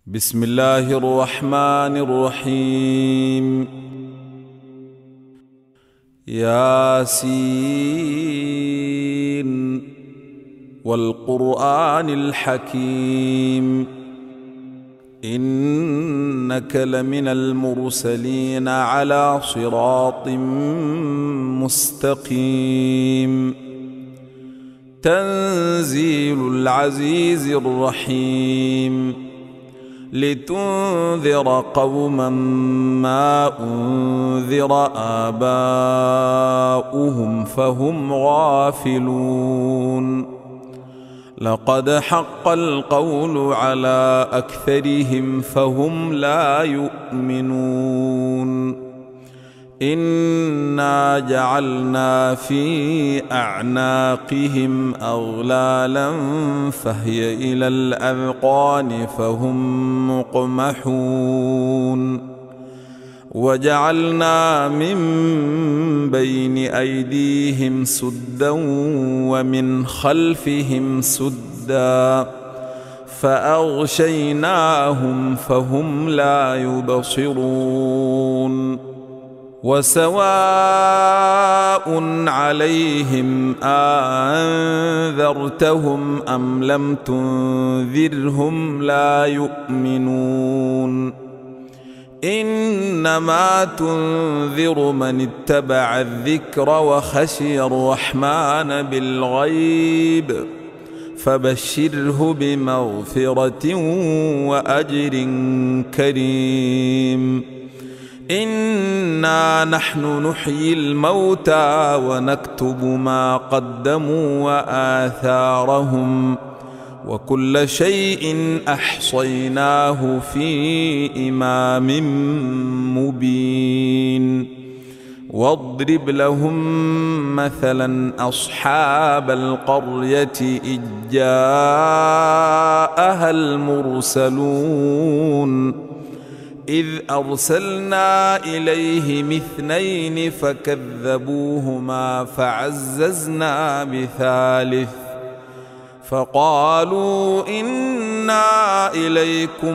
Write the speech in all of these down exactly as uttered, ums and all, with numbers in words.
بسم الله الرحمن الرحيم. ياسين والقرآن الحكيم إنك لمن المرسلين على صراط مستقيم. تنزيل العزيز الرحيم لتنذر قوما ما أنذر آباؤهم فهم غافلون. لقد حق القول على أكثرهم فهم لا يؤمنون. إنا جعلنا في أعناقهم أغلالا فهي إلى الأذقان فهم مقمحون. وجعلنا من بين أيديهم سدا ومن خلفهم سدا فأغشيناهم فهم لا يبصرون. وسواء عليهم أنذرتهم أم لم تنذرهم لا يؤمنون. إنما تنذر من اتبع الذكر وخشي الرحمن بالغيب فبشره بمغفرة وأجر كريم. إنا نحن نحيي الموتى ونكتب ما قدموا وآثارهم وكل شيء أحصيناه في إمام مبين. واضرب لهم مثلا أصحاب القرية إذ جاءها المرسلون إذ أرسلنا إليهم اثنين فكذبوهما فعززنا بثالث فقالوا إنا إليكم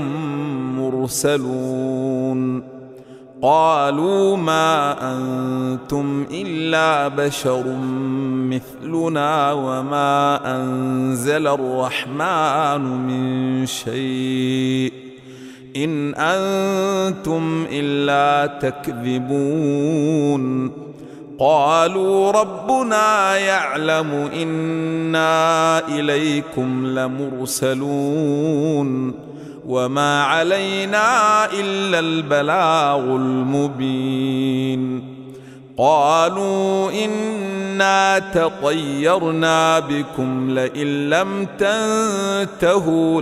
مرسلون. قالوا ما أنتم إلا بشر مثلنا وما أنزل الرحمن من شيء إن أنتم إلا تكذبون. قالوا ربنا يعلم إنا إليكم لمرسلون وما علينا إلا البلاغ المبين. قالوا إنا تطيرنا بكم لئن لم تنتهوا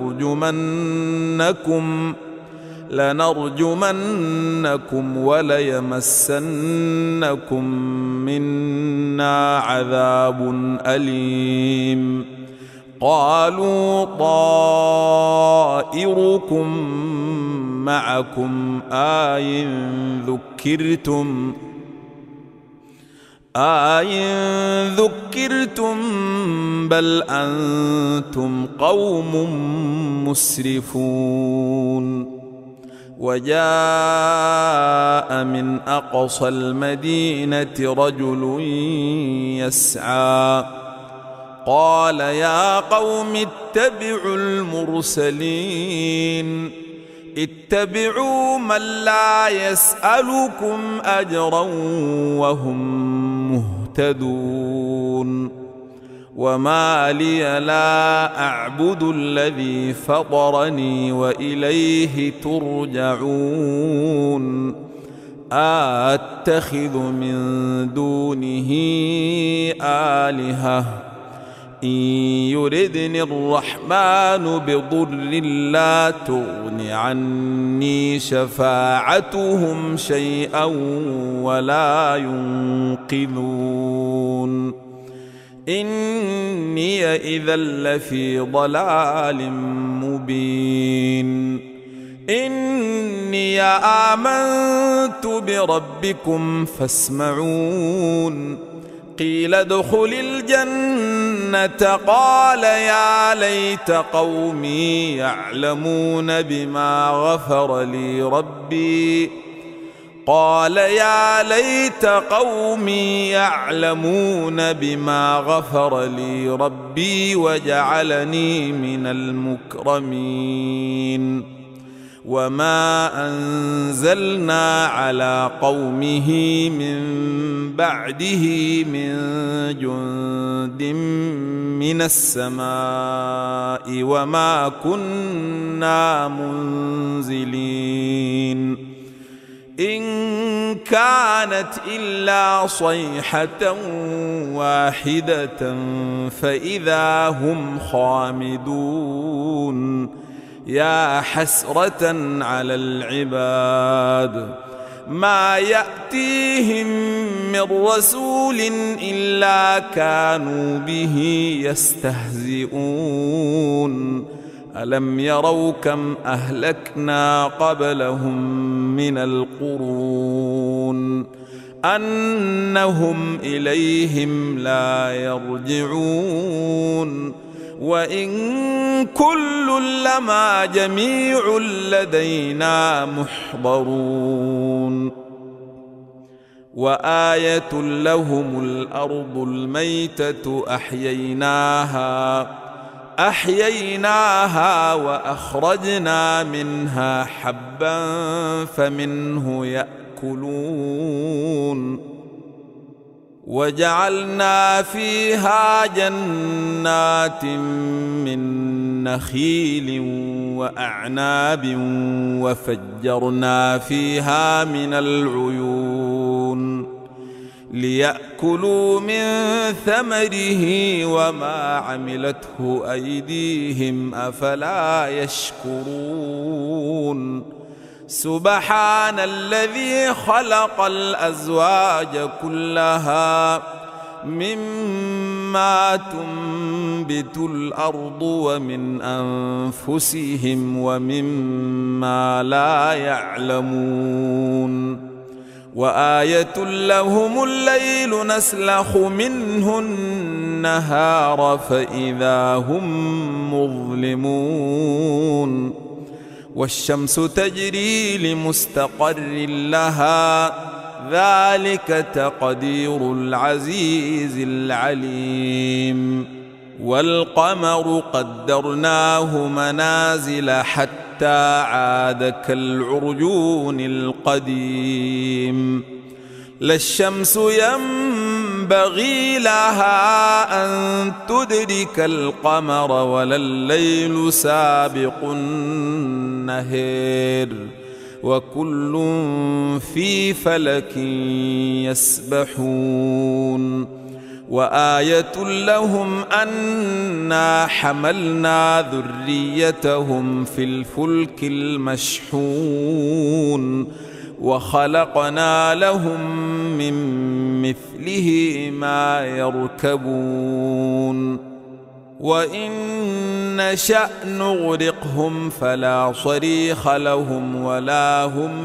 لنرجمنكم لنرجمنكم وليمسنكم منا عذاب أليم. قالوا طائركم معكم آي ذكرتم آي ذكرتم بل أنتم قوم مسرفون. وجاء من أقصى المدينة رجل يسعى قال يا قوم اتبعوا المرسلين اتبعوا من لا يسألكم أجرا وهم مهتدون. وما لي لا أعبد الذي فطرني وإليه ترجعون. أتخذ من دونه آلهة إن يردني الرحمن بضر لا تغن عني شفاعتهم شيئا ولا ينقذون. إني إذا لفي ضلال مبين. إني آمنت بربكم فاسمعون. قيل ادخل الجنة قال يا ليت قومي يعلمون بما غفر لي ربي قال يا ليت قومي يعلمون بما غفر لي ربي وجعلني من المكرمين وما أنزلنا على قومه من بعده من جند من السماء وما كنا منزلين إن كانت إلا صيحة واحدة فإذا هم خامدون يا حسرة على العباد ما يأتيهم من رسول إلا كانوا به يستهزئون ألم يروا كم أهلكنا قبلهم من القرون أنهم إليهم لا يرجعون وإن كل لما جميع لدينا محضرون وآية لهم الأرض الميتة أحييناها أحييناها وأخرجنا منها حبا فمنه يأكلون وجعلنا فيها جنات من نخيل وأعناب وفجرنا فيها من العيون ليأكلوا من ثمره وما عملته أيديهم أفلا يشكرون سبحان الذي خلق الأزواج كلها مما تنبت الأرض ومن أنفسهم ومما لا يعلمون وآية لهم الليل نسلخ منه النهار فإذا هم مظلمون والشمس تجري لمستقر لها ذلك تقدير العزيز العليم والقمر قدرناه منازل حتى عاد كالعرجون القديم لا الشمس ينبغي لها أن تدرك القمر ولا الليل سابق النهار وكل في فلك يسبحون وآية لهم أنا حملنا ذريتهم في الفلك المشحون وخلقنا لهم من مثله ما يركبون وإن نشأ نغرقهم فلا صريخ لهم ولا هم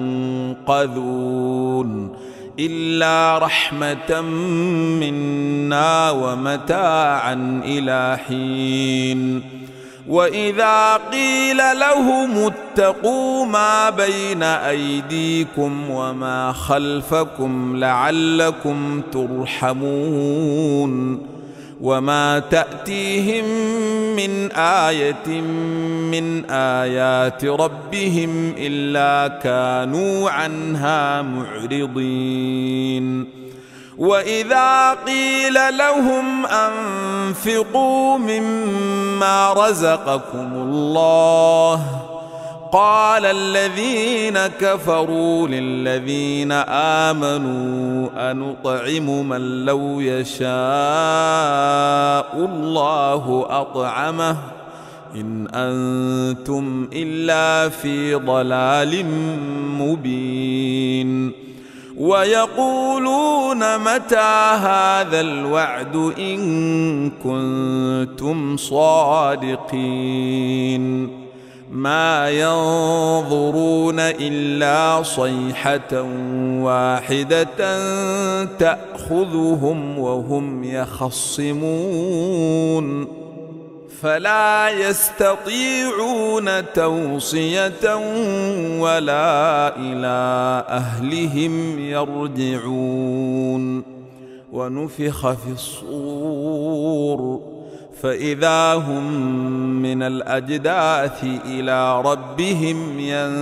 ينقذون إلا رحمة منا ومتاعا إلى حين وإذا قيل لهم اتقوا ما بين أيديكم وما خلفكم لعلكم ترحمون وما تأتيهم من آية من آيات ربهم إلا كانوا عنها معرضين وإذا قيل لهم أنفقوا مما رزقكم الله قال الذين كفروا للذين آمنوا أنطعم من لو يشاء الله أطعمه إن أنتم إلا في ضلال مبين ويقولون متى هذا الوعد إن كنتم صادقين ما ينظرون إلا صيحة واحدة تأخذهم وهم يخصمون فلا يستطيعون توصية ولا إلى أهلهم يرجعون ونفخ في الصور فإذا هم من الأجداث إلى ربهم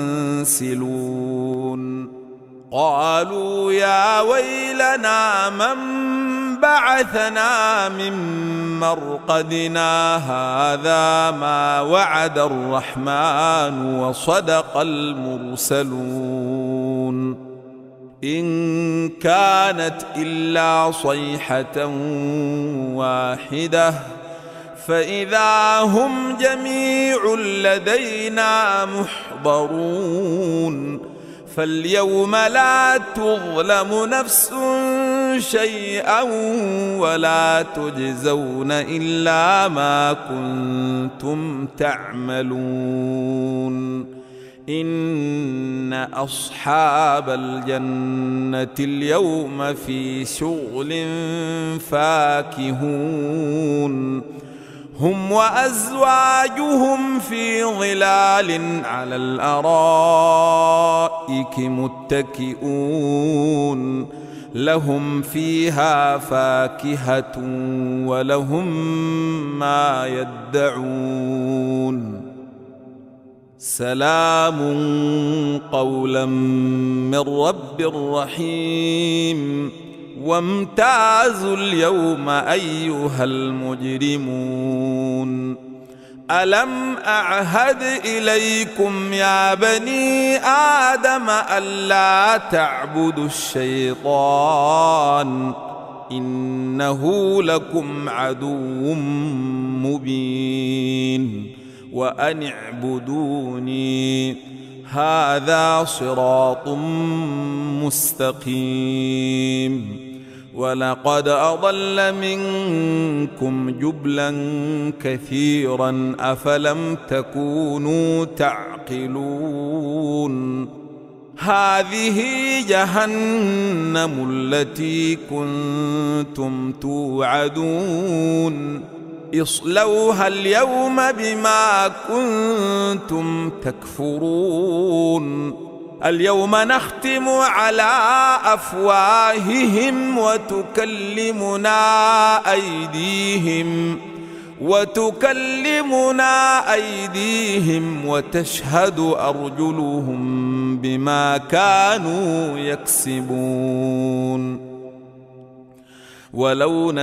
ينسلون قالوا يا ويلنا من بعثنا من مرقدنا هذا ما وعد الرحمن وصدق المرسلون إن كانت إلا صيحة واحدة فإذا هم جميع لدينا محضرون فاليوم لا تظلم نفس شيئا ولا تجزون إلا ما كنتم تعملون إن أصحاب الجنة اليوم في شغل فاكهون هم وأزواجهم في ظلال على الأرائك متكئون لهم فيها فاكهة ولهم ما يدعون سلام قولا من رب رحيم وامتازوا اليوم أيها المجرمون ألم أعهد إليكم يا بني آدم ألا تعبدوا الشيطان إنه لكم عدو مبين وأن اعبدوني هذا صراط مستقيم ولقد أضل منكم جبلا كثيرا أفلم تكونوا تعقلون هذه جهنم التي كنتم توعدون اصلوها اليوم بما كنتم تكفرون اليوم نختم على أفواههم وتكلمنا أيديهم وتكلمنا أيديهم وتشهد أرجلهم بما كانوا يكسبون ولو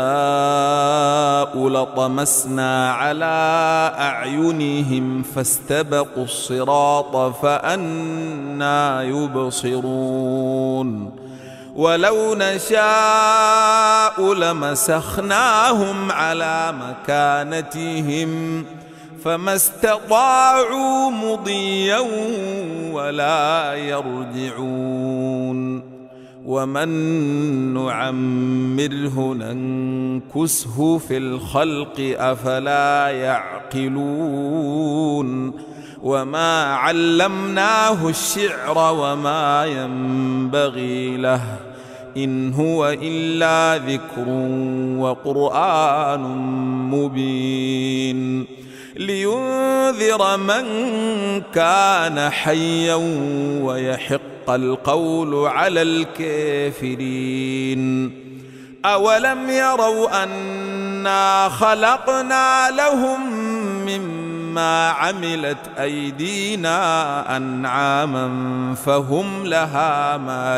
نشاء لطمسنا على أعينهم فاستبقوا الصراط فأنى يبصرون ولو نشاء لمسخناهم على مكانتهم فما استطاعوا مضيا ولا يرجعون ومن نعمره ننكسه في الخلق أفلا يعقلون وما علمناه الشعر وما ينبغي له إن هو إلا ذكر وقرآن مبين لينذر من كان حيا ويحق القول على الكافرين أولم يروا أنا خلقنا لهم مما عملت أيدينا أنعاما فهم لها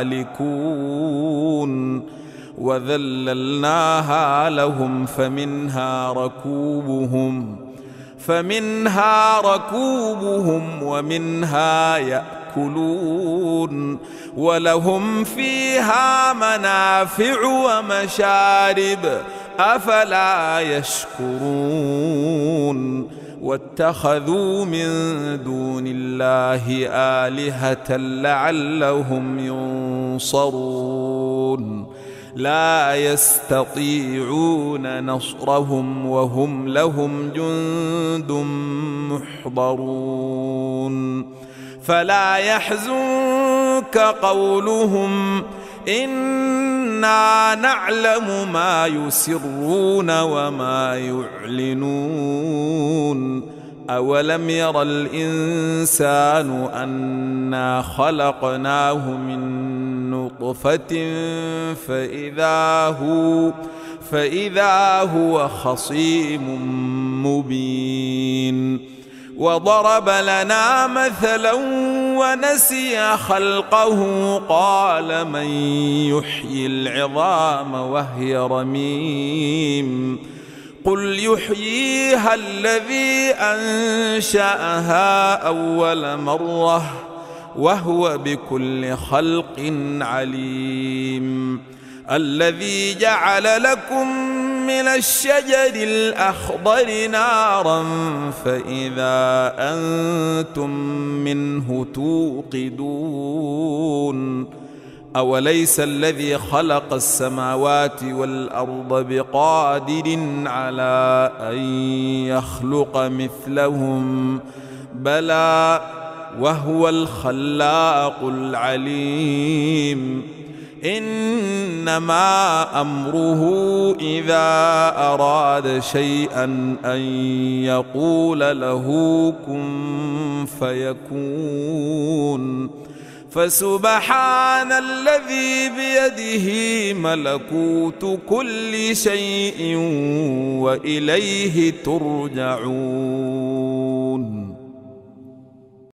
مالكون وذللناها لهم فمنها ركوبهم فمنها ركوبهم ومنها يأكلون ولهم فيها منافع ومشارب أفلا يشكرون واتخذوا من دون الله آلهة لعلهم ينصرون لا يستطيعون نصرهم وهم لهم جند محضرون فلا يحزنك قولهم إنا نعلم ما يسرون وما يعلنون أولم ير الإنسان أنا خلقناه من نطفة فإذا هو فإذا هو خصيم مبين وضرب لنا مثلا ونسي خلقه قال من يحيي العظام وهي رميم قل يحييها الذي أنشأها أول مرة وهو بكل خلق عليم الذي جعل لكم من الشجر الأخضر نارا فإذا أنتم منه توقدون أوليس الذي خلق السماوات والأرض بقادر على أن يخلق مثلهم بلى وهو الخلاق العليم إنما أمره إذا أراد شيئا أن يقول له كن فيكون فسبحان الذي بيده ملكوت كل شيء وإليه ترجعون